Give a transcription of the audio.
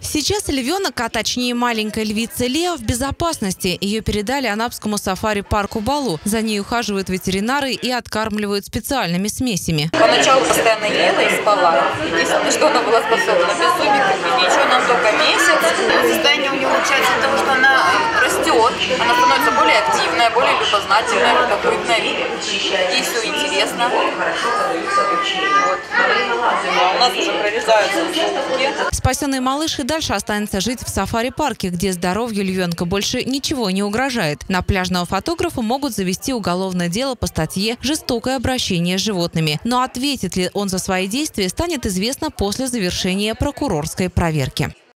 Сейчас львенок, а точнее маленькая львица Леа, в безопасности. Ее передали Анапскому сафари-парку Балу. За ней ухаживают ветеринары и откармливают специальными смесями. Поначалу постоянно ела и спала. Единственное, что она была способна. Без зубиков и ничего, нам только месяц. Состояние у нее улучшается от того, что она растет. Она становится более активная, более любознательная, любопытная. Ей все интересно. Вот. У нас уже прорезаются зубки. Спасенный малыш и дальше останется жить в сафари-парке, где здоровью львенка больше ничего не угрожает. На пляжного фотографа могут завести уголовное дело по статье «Жестокое обращение с животными». Но ответит ли он за свои действия, станет известно после завершения прокурорской проверки.